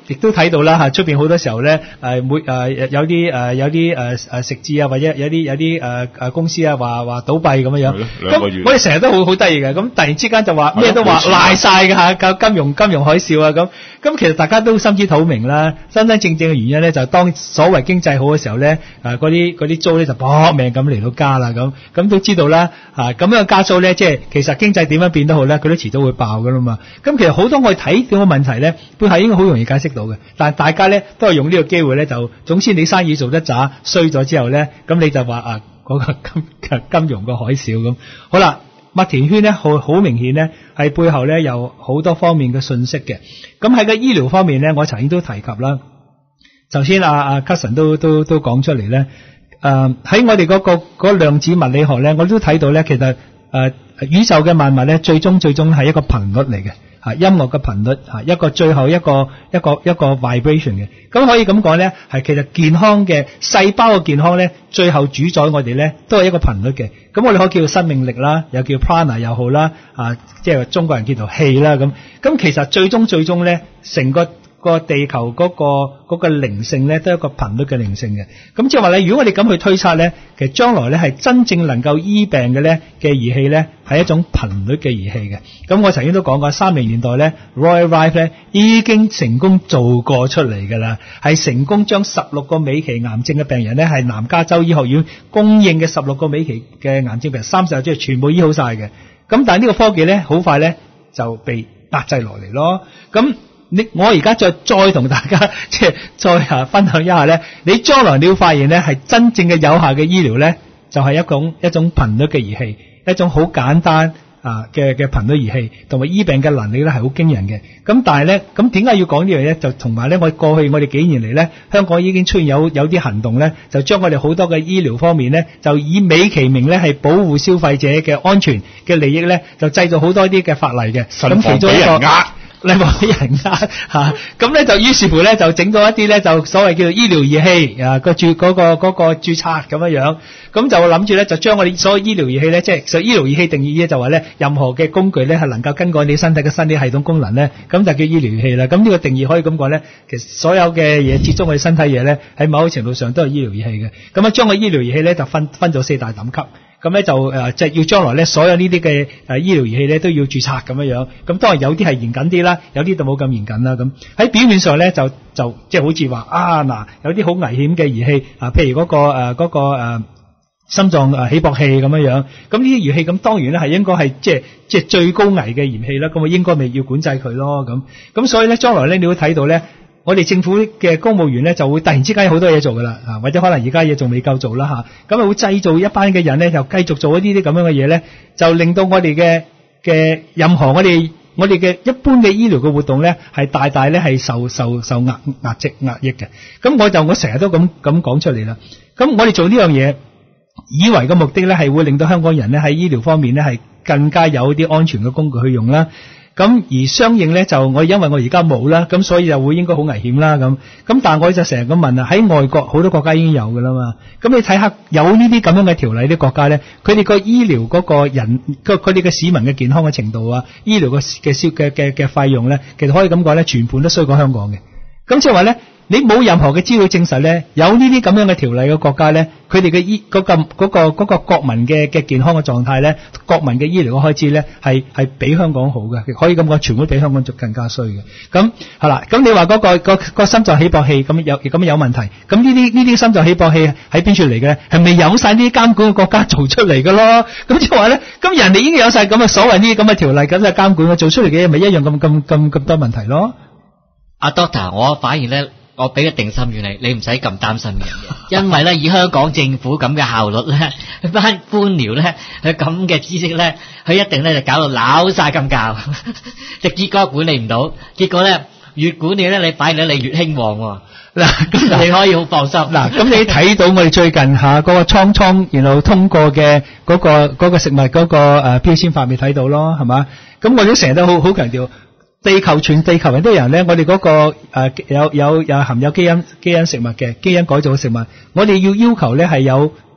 亦都睇到啦嚇，出邊好多時候咧有啲食肆啊，或者有啲公司啊話倒閉咁樣。咁我哋成日都好得意嘅，咁突然之間就話咩都話賴晒嘅嚇，金融海嘯啊咁。咁其實大家都心知肚明啦，真真正正嘅原因咧就係當所謂經濟好嘅時候咧，嗰啲租咧就搏命咁嚟到加啦咁都知道啦咁樣加租咧，即係其實經濟點樣變都好咧，佢都遲早會爆噶啦嘛。咁其實好多我哋睇到嘅問題咧，背後應該好容易解釋到嘅，但係大家咧都係用呢個機會咧，就總之你生意做得渣衰咗之後咧，咁你就話嗰個金融個海嘯咁。好啦，麥田圈咧好明顯咧係背後咧有好多方面嘅信息嘅。咁喺個醫療方面咧，我曾經都提及啦。頭先阿 Cousin 都講出嚟咧，喺我哋嗰量子物理學咧，我都睇到咧，其實宇宙嘅萬物咧，最終係一個頻率嚟嘅。音樂嘅頻率一個最後一個 vibration 嘅。咁可以咁講咧，係其實健康嘅細胞嘅健康咧，最後主宰我哋咧都係一個頻率嘅。咁我哋可以叫做生命力啦，又叫 prana 又好啦，即係中國人叫做氣啦咁。咁其實最終咧，成個地球嗰個靈性咧，都係一個頻率嘅靈性嘅。咁即係話咧，如果我哋咁去推測咧，其實將來咧係真正能夠醫病嘅咧嘅儀器咧，係一種頻率嘅儀器嘅。咁我曾經都講過，30年代咧 ，Roy Rife 咧已經成功做過出嚟㗎啦，係成功將16個尾期癌症嘅病人咧，係南加州醫學院公認嘅16個尾期嘅癌症病人30日之後全部醫好晒嘅。咁但係呢個科技咧，好快咧就被壓制落嚟咯。咁我而家再同大家即係再分享一下咧，你將來你會發現咧，係真正嘅有效嘅醫療咧，就係一種頻率嘅儀器，一種好簡單嘅頻率儀器，同埋醫病嘅能力咧係好驚人嘅。咁但係咧，咁點解要講呢樣嘢？就同埋咧，過去我哋幾年嚟咧，香港已經出現有啲行動咧，就將我哋好多嘅醫療方面咧，就以美其名咧係保護消費者嘅安全嘅利益咧，就製造好多啲嘅法例嘅。咁其中一個你話俾人咁咧就於是乎咧就整到一啲咧就所謂叫做醫療儀器嗰個註冊咁樣，咁就諗住咧就將我哋所有醫療儀器咧，即係醫療儀器定義咧就話咧任何嘅工具咧係能夠根據你身體嘅生理系統功能咧，咁就叫醫療儀器啦。咁呢個定義可以咁講咧，其實所有嘅嘢接觸我哋身體嘢咧，喺某個程度上都係醫療儀器嘅。咁將個醫療儀器咧就分咗4大等級。咁咧就即係要將來咧所有呢啲嘅醫療儀器咧都要註冊咁樣。咁當然有啲係嚴謹啲啦，有啲就冇咁嚴謹啦。咁喺表面上咧就即係好似話有啲好危險嘅儀器譬如嗰個心臟起搏器咁樣。咁呢啲儀器咁當然咧係應該係即係最高危嘅儀器啦。咁我應該咪要管制佢咯。咁所以咧將來咧你會睇到咧，我哋政府嘅公務員咧就會突然之間有好多嘢做噶啦，或者可能而家嘢仲未夠做啦咁會製造一班嘅人咧，就繼續做一啲咁樣嘅嘢咧，就令到我哋嘅任何我哋嘅一般嘅醫療嘅活動咧，係大大咧係受壓抑嘅。咁我成日都咁講出嚟啦。咁我哋做呢樣嘢，以為嘅目的咧係會令到香港人咧喺醫療方面咧係更加有啲安全嘅工具去用啦。咁而相應咧就因為我而家冇啦，咁所以就會應該好危險啦咁但係我就成日咁問啊，喺外國好多國家已經有噶啦嘛，咁你睇下有呢啲咁樣嘅條例啲國家咧，佢哋個醫療嗰個人佢哋嘅市民嘅健康嘅程度醫療嘅費用咧，其實可以咁講咧，全盤都衰過香港嘅。咁即係話咧，你冇任何嘅資料證實咧，有呢啲咁樣嘅條例嘅國家咧，佢哋嘅嗰個國民嘅健康嘅狀態咧，國民嘅醫療嘅開支咧，係比香港好嘅，可以咁講，全部比香港仲更加衰嘅。咁係啦，咁你話嗰個心臟起搏器咁有問題，咁呢啲心臟起搏器喺邊處嚟嘅？係咪有晒呢啲監管嘅國家做出嚟嘅咯？咁即係話咧，咁人哋已經有晒咁嘅所謂呢啲咁嘅條例咁嘅監管，做出嚟嘅嘢咪一樣咁多問題咯？ 阿 Doctor， 我反而咧，我俾個定心丸你唔使咁擔心嘅，因為咧以香港政府咁嘅效率咧，班官僚咧佢咁嘅知識咧，佢一定咧就搞到拗晒咁教，就結果管理唔到，結果咧越管理咧你反而咧你越興旺嗱，咁你可以好放心嗱。咁你睇到我哋最近嗰個倉然後通過嘅嗰個食物嗰個標籤法未睇到咯，係嘛？咁我哋成日都好強調。全地球人都有人咧，我哋嗰個有含有基因食物嘅基因改造嘅食物，我哋要求咧係有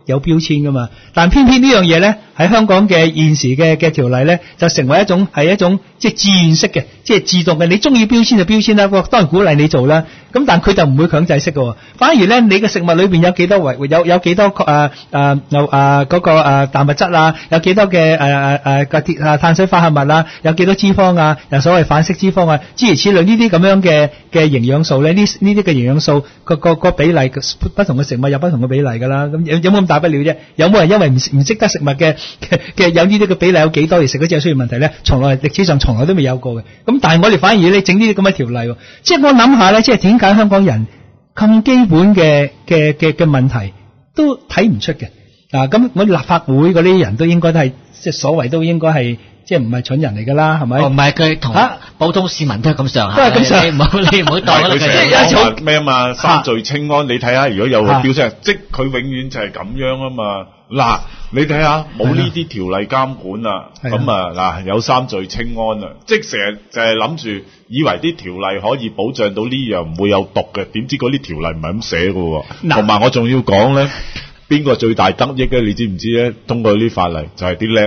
有標籤噶嘛。但偏偏呢樣嘢咧喺香港嘅現時嘅條例咧，就成為一種即係自願式嘅，即係自動嘅。你中意標籤就標籤啦，當然鼓勵你做啦。咁但佢就唔會強制式嘅，反而咧你嘅食物裏邊有幾多有幾多嗰個蛋白質啊，有幾多嘅鐵碳水化合物啊，有幾多脂肪啊，有所謂反式脂肪啊，諸如此類呢啲咁樣嘅營養素咧，呢啲嘅營養素個比例不同嘅食物有不同嘅比例㗎啦。咁有冇咁大不了啫？有冇人因為唔識得食物嘅有呢啲嘅比例有幾多而食嗰隻出現問題咧？歷史上從來都未有過嘅。咁但係我哋反而你整呢啲咁嘅條例，即係我諗下咧，即係點解香港人咁基本嘅問題都睇唔出嘅？咁我哋立法會嗰啲人都應該都係即係所謂都應該係即係唔係蠢人嚟㗎啦，係咪？ 唔係佢同普通市民都係咁上下， 都係咁上下。 你唔好當佢係咩啊嘛？三聚氰胺，你睇下，如果有個標籤，即係佢永遠就係咁樣啊嘛。嗱，你睇下冇呢啲條例監管啊，咁嗱有三聚氰胺啊，即係成日就係諗住以為啲條例可以保障到呢樣唔會有毒嘅，點知嗰啲條例唔係咁寫㗎喎。同埋我仲要講咧，邊個最大得益咧？你知唔知咧？通過呢啲法例就係啲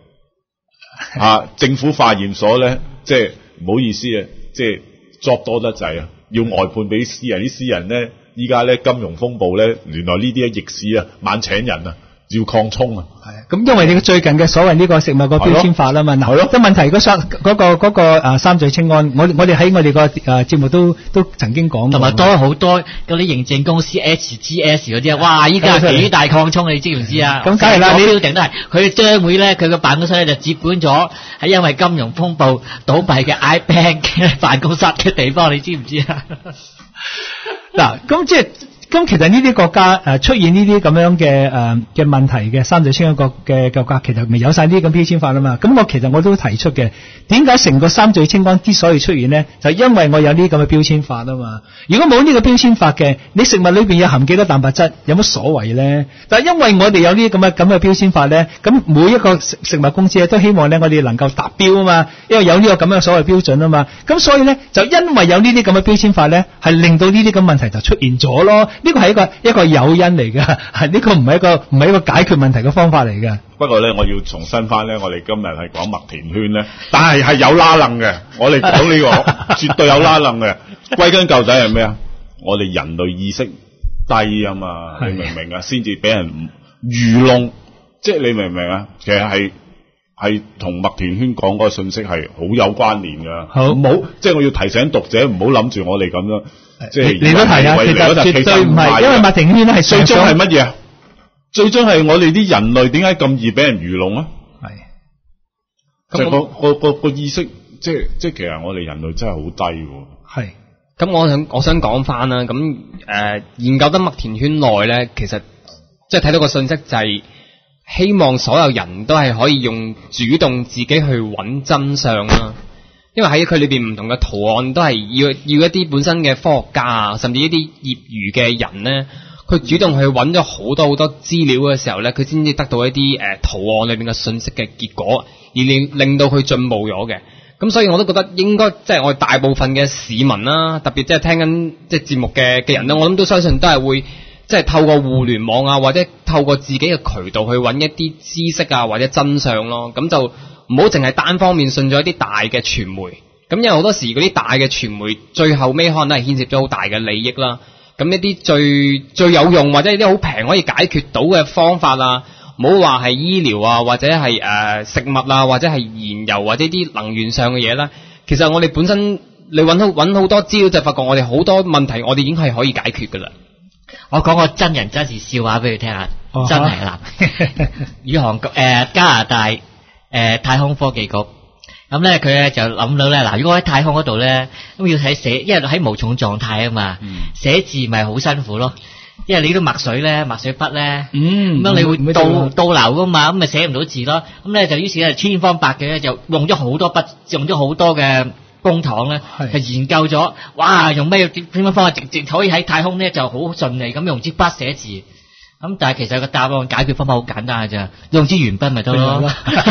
lab 政府化驗所咧，即係唔好意思啊，即係 job 多得滯啊，要外判俾私人，啲私人咧依家咧金融風暴咧，原來呢啲逆市啊，猛請人啊。要擴充啊！ 係咁因為你最近嘅所謂呢個食物個標籤法啦嘛，嗱，個問題嗰個三聚氰胺，我哋喺我哋個節目都曾經講過， 同埋多好多嗰啲認證公司 HGS 嗰啲啊，哇！依家幾大擴充，你知唔知啊？咁梗係啦，你標定都係佢將會咧，佢個辦公室咧就接管咗係因為金融風暴倒閉嘅 iBank 嘅辦公室嘅地方，你知唔知啊？ 嗱，咁其實呢啲國家出現呢啲咁樣嘅問題嘅三聚氰胺嘅國家，其實未有晒呢啲咁標籤法啦嘛。咁其實我都提出嘅，點解成個三聚氰胺之所以出現呢？就因為我有呢啲咁嘅標籤法啊嘛。如果冇呢個標籤法嘅，你食物裏邊有含幾多蛋白質，有乜所謂呢？但係因為我哋有呢啲咁嘅標籤法咧，咁每一個食物公司都希望咧我哋能夠達標啊嘛，因為有呢個咁嘅所謂標準啊嘛。咁所以咧就因為有呢啲咁嘅標籤法咧，係令到呢啲咁問題就出現咗咯。呢個係一個誘因嚟㗎，呢個唔係一個解決問題嘅方法嚟㗎。 不過咧，我要重申翻咧，我哋今日係講麥田圈咧，但係有拉楞嘅。我哋講呢個絕對有拉楞嘅。歸根究底係咩啊？我哋人類意識低啊嘛，你明唔明啊？先至俾人愚弄，即係你明唔明啊？其實係同麥田圈講嗰個信息係好有關聯㗎。好，冇即係我要提醒讀者唔好諗住我哋咁樣。即係你都提啊，其實絕對唔係，因為麥田圈咧係最終係乜嘢？最終係我哋啲人類點解咁易俾人愚弄啊？係，就個意識，即係其實我哋人類真係好低喎。係， 咁我想講翻啦，咁研究得麥田圈內咧，其實即係睇到個信息就係希望所有人都係可以用主動自己去揾真相啦。因為喺佢裏邊唔同嘅圖案都係要一啲本身嘅科學家啊，甚至一啲業餘嘅人咧，佢主動去揾咗好多資料嘅時候咧，佢先至得到一啲圖案裏邊嘅信息嘅結果，而令到佢進步咗嘅。咁所以我都覺得應該即係我哋大部分嘅市民啦，特別即係聽緊即係節目嘅人咧，我諗都相信都係會即係透過互聯網啊，或者透過自己嘅渠道去揾一啲知識啊，或者真相咯。咁就唔好淨係單方面信咗一啲大嘅傳媒，咁因為好多時嗰啲大嘅傳媒最後尾可能都係牽涉咗好大嘅利益啦。咁一啲最有用或者一啲好平可以解決到嘅方法啊，唔好話係醫療啊，或者係食物啊，或者係燃油或者啲能源上嘅嘢啦。其實我哋本身你揾好多資料就發覺我哋好多問題我哋已經係可以解決噶啦。 我講個真人真事笑話俾你聽下，真係啦。宇航局加拿大太空科技局，咁咧佢咧就諗到咧，嗱，如果喺太空嗰度咧，咁要睇寫，因為喺無重狀態啊嘛，寫字咪好辛苦咯，因為你都墨水筆咧，咁樣你會倒流噶嘛，咁咪寫唔到字咯，咁咧就於是咧千方百計咧就用咗好多筆，用咗好多嘅公帑咧，就研究咗，哇，用咩點樣方法直接可以喺太空咧就好順利咁用支筆寫字。咁但係其實個答案解決方法好簡單嘅咋，用支鉛筆咪得咯。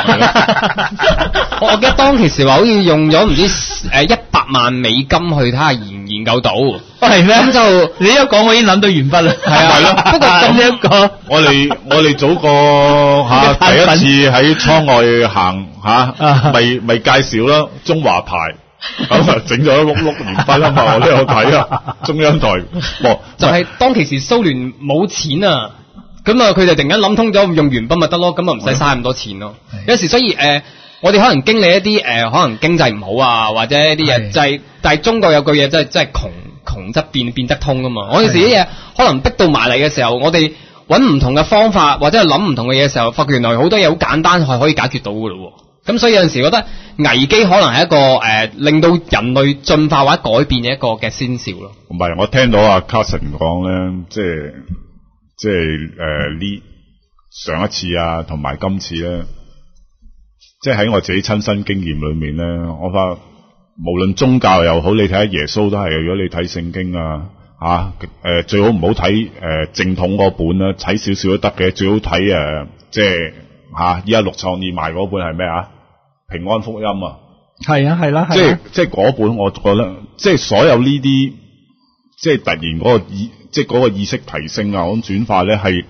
我記得當其時話好似用咗唔知100萬美金去睇下研究到， 係咩？ 咁就你一講我已經諗到鉛筆啦。 係啊， 係咯。 不過咁一個我哋早個第一次喺倉外行咪介紹啦，中華牌咁啊整咗一碌碌鉛筆啊嘛，我都有睇啊，中央台就係當其時蘇聯冇錢啊，咁啊佢哋突然間諗通咗用鉛筆咪得咯，咁啊唔使嘥咁多錢咯。有時所以我哋可能經歷一啲可能經濟唔好啊，或者一啲嘢就係，但係中國有句嘢真係窮則變得通啊嘛。我有時啲嘢可能逼到埋嚟嘅時候，我哋揾唔同嘅方法或者係諗唔同嘅嘢嘅時候，發覺原來好多嘢好簡單係可以解決到噶咯。咁所以有陣時覺得危機可能係一個令到人類進化或者改變嘅一個嘅先兆咯。 唔係，我聽到阿 Carson 講咧，即係呢上一次啊，同埋今次咧，即係喺我自己親身經驗裏面咧，我發無論宗教又好，你睇下耶穌都係，如果你睇聖經啊最好唔好睇正統嗰本啦，睇少少都得嘅，最好睇即係依家六創意賣嗰本係咩啊？平安福音啊， 係啊，係啦， 即係嗰本，我覺得即係所有呢啲，即係突然嗰個意識提升啊，咁轉化咧係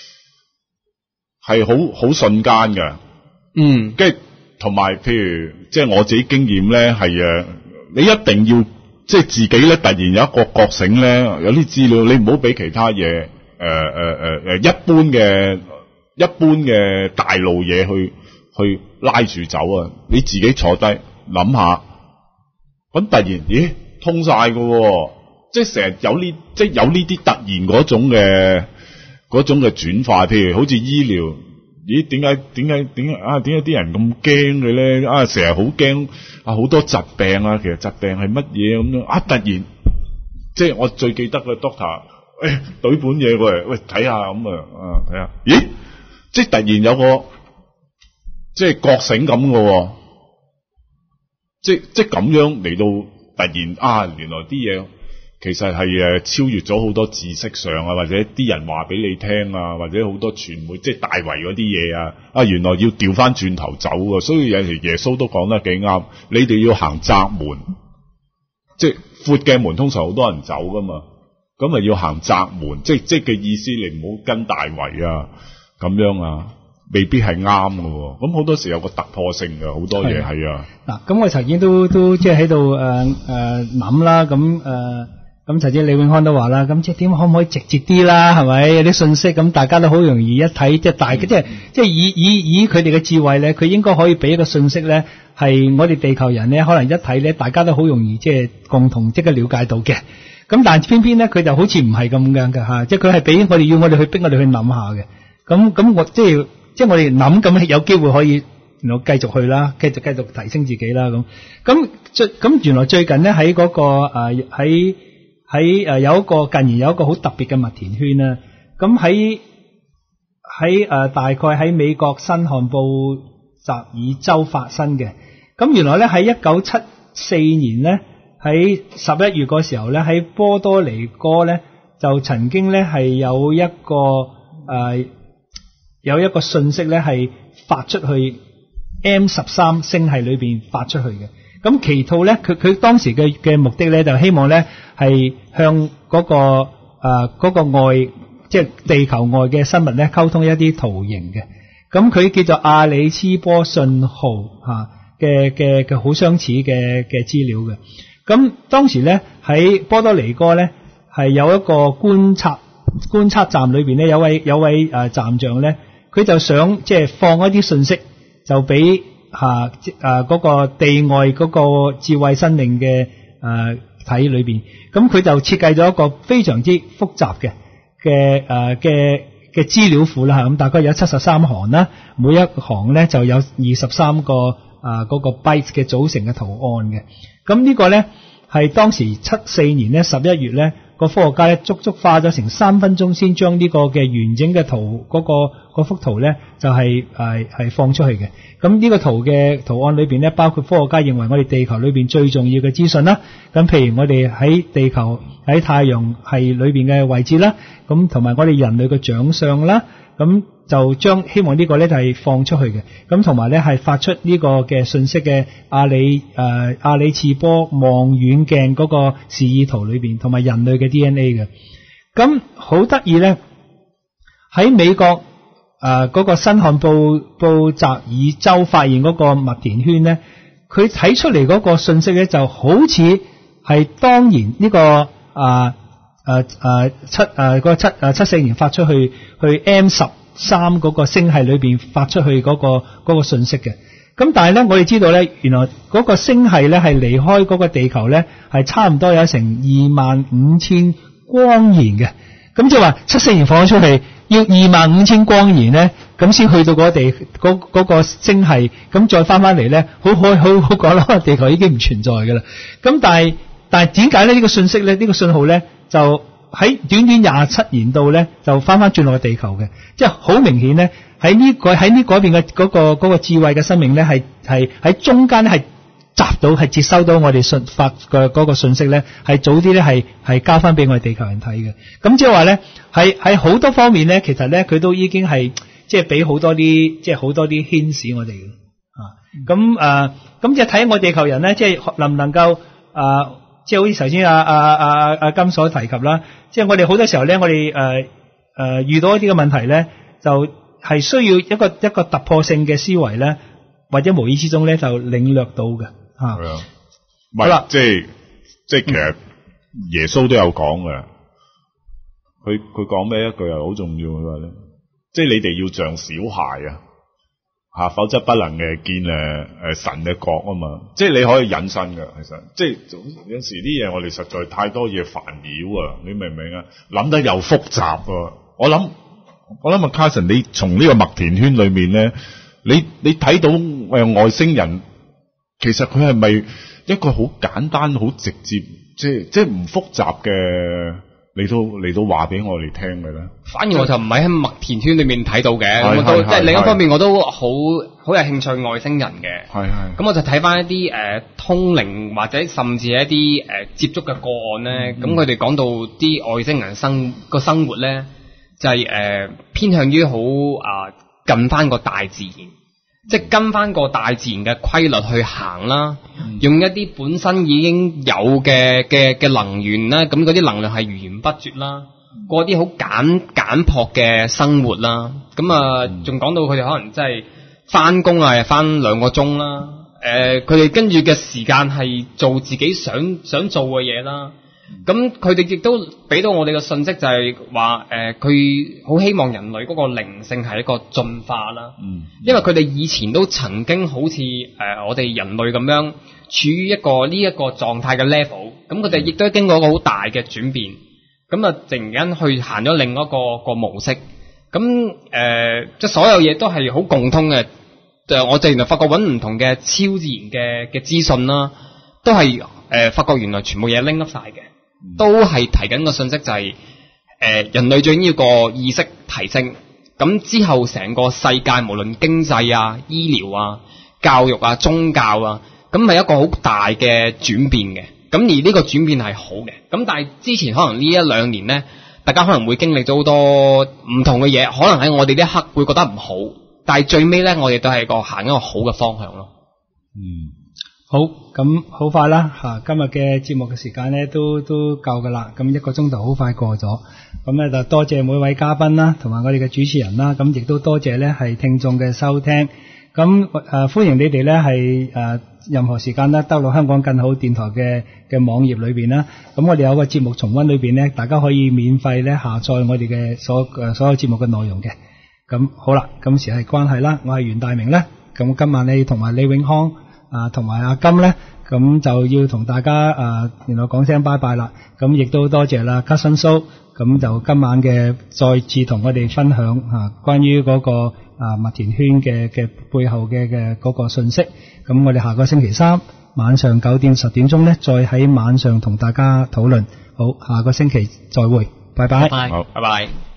好瞬間嘅，跟住同埋譬如即係我自己經驗咧係你一定要即係自己咧突然有一個覺醒咧，有啲資料你唔好俾其他嘢一般嘅大路嘢去拉住走啊！你自己坐低諗下，咁突然咦通晒㗎，即係成日有呢啲突然嗰種嘅轉化，譬如好似醫療，咦點解啲人咁驚嘅咧？成日好驚好多疾病啊！其實疾病係乜嘢咁樣突然即係我最記得嘅 doctor， 懟本嘢過嚟，喂睇下咁睇下，咦？即係突然有個即係覺醒咁嘅，即係咁樣嚟到突然原來啲嘢其實係超越咗好多知識上啊，或者啲人話俾你聽啊，或者好多傳媒即係大圍嗰啲嘢原來要調翻轉頭走啊，所以有時耶穌都講得幾啱，你哋要行窄門，即係闊嘅門通常好多人走噶嘛，咁要行窄門，即係嘅意思，你唔好跟大圍啊。咁樣未必係啱嘅，咁好多時有個突破性嘅，好多嘢係啊。嗱， 咁我曾經都即係喺度諗啦，咁曾經李永康都話啦，咁即係點可唔可以直接啲啦？係咪有啲信息咁大家都好容易一睇，即係大嘅，即係以佢哋嘅智慧咧，佢應該可以俾一個信息咧，係我哋地球人咧可能一睇咧，大家都好容易即係共同即刻了解到嘅。咁但係偏偏咧，佢就好似唔係咁樣嘅即係佢係俾我哋要我哋去逼我哋去諗下嘅。咁我即係我哋諗咁有機會可以繼續去啦，繼續提升自己啦咁原來最近咧喺嗰個喺有一個近年有一個好特別嘅麥田圈啦。咁喺大概喺美國新罕布什爾州發生嘅。咁原來咧喺1974年咧喺11月嗰時候咧喺波多黎各咧就曾經咧係有一個信息咧係發出去 M13 星系裏邊發出去嘅。咁其圖咧佢當時嘅目的咧就希望咧係向嗰個外即係地球外嘅生物咧溝通一啲圖形嘅。咁佢叫做阿里斯波信號嘅好相似嘅資料嘅。咁當時咧喺波多黎各咧係有一個觀察站裏邊咧有位站長咧。佢就想即係放一啲信息，就俾嗰個地外嗰個智慧生命嘅體裏邊。咁佢就設計咗一個非常之複雜嘅資料庫啦。咁大概有73行啦，每一行咧就有23個嗰個 bytes 嘅組成嘅圖案嘅。咁呢個咧係當時74年咧11月咧。個科學家咧足足花咗成3分鐘先將呢個嘅完整嘅圖嗰幅圖咧就係放出去嘅。咁呢個圖案裏邊咧包括科學家認為我哋地球裏邊最重要嘅資訊啦。咁譬如我哋喺地球喺太陽系裏邊嘅位置啦，咁同埋我哋人類嘅長相啦， 咁就將希望呢個咧就係放出去嘅，咁同埋咧係發出呢個嘅信息嘅阿里次波望遠鏡嗰個示意圖裏邊，同埋人類嘅 DNA 嘅。咁好得意咧，喺美國嗰個新罕布什爾州發現嗰個麥田圈咧，佢睇出嚟嗰個信息咧就好似係當年呢個742年發出去 M13嗰個星系裏邊發出去嗰個信息嘅。咁但係咧，我哋知道咧，原來嗰個星系咧係離開嗰個地球咧係差唔多有成25000光年嘅。咁即係話74年放咗出去，要25000光年咧，咁先去到嗰個星系，咁再翻嚟咧，好講啦，地球已經唔存在噶啦。咁但係點解咧？呢個信息咧，呢個信號咧，就喺短短27年度咧，就翻轉落地球嘅，即係好明顯咧，喺呢嗰邊嘅嗰個智慧嘅生命咧，係喺中間咧係係接收到我哋發嘅嗰個信息咧，係早啲咧係交翻俾我哋地球人睇嘅。咁即係話咧，喺好多方面咧，其實咧佢都已經係即係俾好多啲牽使我哋嘅。咁即係睇我地球人咧，即係能唔能夠即係好似頭先阿金所提及啦，即係我哋好多時候咧，我哋遇到一啲嘅問題咧，就係需要一個突破性嘅思維咧，或者無意之中咧就領略到嘅。係啊， 好啦，即係其實耶穌都有講嘅，佢講咩一句又好重要嘅咧，即係你哋要像小孩否則不能嘅見神嘅國啊嘛，即係你可以引申嘅，其實即係有時啲嘢我哋實在太多嘢煩擾啊，你明唔明啊？諗得又複雜啊！我諗阿 Carson， 你從呢個麥田圈裏面咧，你睇到外星人，其實佢係咪一個好簡單、好直接，即係唔複雜嘅嚟到話俾我哋聽嘅咧？ 反而我就唔係喺麥田圈裏面睇到嘅，咁我都即係另一方面我都好有興趣外星人嘅。係。咁我就睇翻一啲通靈或者甚至係一啲接觸嘅個案咧，咁佢哋講到啲外星人生活咧，就係偏向於好近翻個大自然。即係跟翻個大自然嘅規律去行啦，用一啲本身已經有嘅能源啦，咁嗰啲能量係源源不絕啦，過啲好簡樸嘅生活啦，咁仲講到佢哋可能真係翻工翻2個鐘啦，佢哋跟住嘅時間係做自己想做嘅嘢啦。咁佢哋亦都俾到我哋嘅信息就係話，佢好希望人類嗰個靈性係一個進化啦。因為佢哋以前都曾經好似我哋人類咁樣處於一個呢一個狀態嘅 level， 咁佢哋亦都經過一個好大嘅轉變，咁突然間去行咗另一個模式。咁即係所有嘢都係好共通嘅。我哋原來發覺揾唔同嘅超自然嘅資訊啦，都係發覺原來全部嘢拎得晒嘅。都係提緊個信息就係人類最緊要個意識提升，咁之後成個世界無論經濟啊、醫療啊、教育啊、宗教啊，咁係一個好大嘅轉變嘅。咁而呢個轉變係好嘅。咁但係之前可能呢1-2年呢，大家可能會經歷咗好多唔同嘅嘢，可能喺我哋呢一刻會覺得唔好，但係最尾呢，我哋都係行一個好嘅方向咯。 好，咁好快啦吓，今日嘅節目嘅時間咧都夠噶啦，咁1個鐘頭好快過咗，咁咧就多謝每位嘉賓啦，同埋我哋嘅主持人啦，咁亦都多謝咧係聽眾嘅收聽，咁歡迎你哋咧係任何時間咧登錄香港更好電台嘅網頁裏邊啦，咁我哋有個節目重溫裏邊咧，大家可以免費咧下載我哋嘅所有節目嘅內容嘅，咁好啦，咁時係關係啦，我係袁大明咧，咁今晚你同埋李永康同埋阿金咧，咁就要同大家原來講聲拜拜啦。咁亦都多謝啦 Carson So， 咁就今晚嘅再次同我哋分享關於嗰個麥田圈嘅背後嘅嗰個信息。咁我哋下個星期3晚上9點10點鐘咧，再喺晚上同大家討論。好，下個星期再會，拜拜。 好，拜拜。